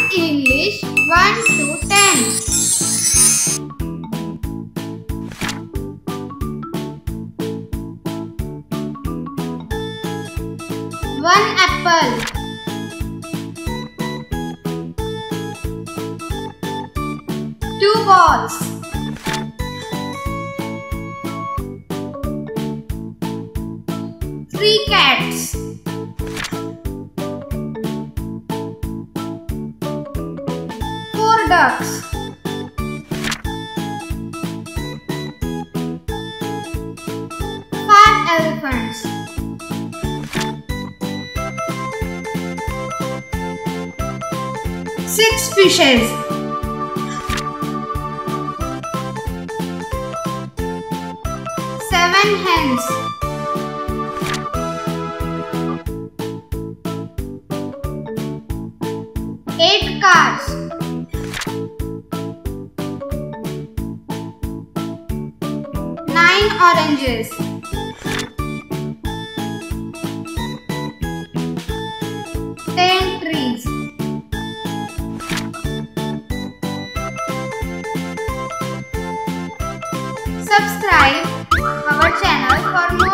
English 1 to 10. 1 apple. 2 balls. 3 cats. 4 ducks. 5 elephants. 6 fishes. 7 hens. 8 cars. 9 oranges. 10 trees. Subscribe our channel for more